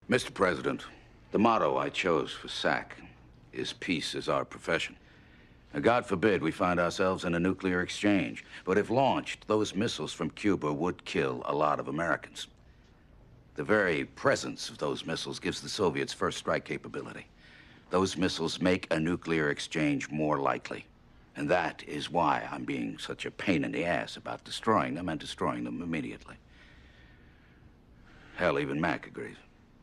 Mr. President, the motto I chose for SAC is peace is our profession. Now, God forbid we find ourselves in a nuclear exchange, but if launched, those missiles from Cuba would kill a lot of Americans. The very presence of those missiles gives the Soviets first strike capability. Those missiles make a nuclear exchange more likely. And that is why I'm being such a pain in the ass about destroying them and destroying them immediately. Hell, even Mac agrees.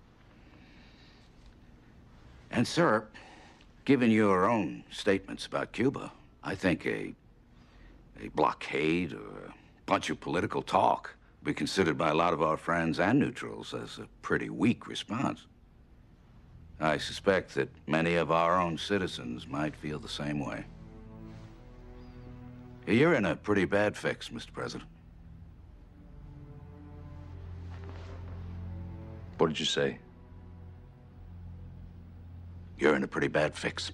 And, sir, given your own statements about Cuba, I think a blockade or a bunch of political talk be considered by a lot of our friends and neutrals as a pretty weak response. I suspect that many of our own citizens might feel the same way. You're in a pretty bad fix, Mr. President. What did you say? You're in a pretty bad fix.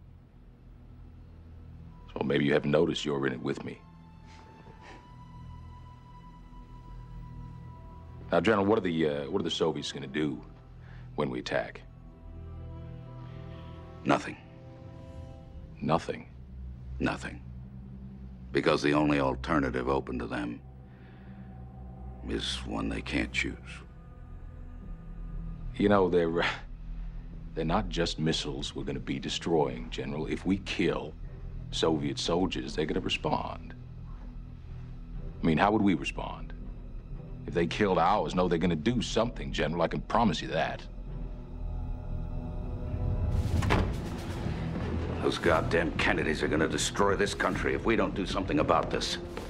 So maybe you haven't noticed you're in it with me. Now, General, what are the Soviets going to do when we attack? Nothing. Nothing? Nothing. Because the only alternative open to them is one they can't choose. You know, they're not just missiles we're going to be destroying, General. If we kill Soviet soldiers, they're going to respond. I mean, how would we respond? If they killed ours, no, they're going to do something, General. I can promise you that. Those goddamn Kennedys are going to destroy this country if we don't do something about this.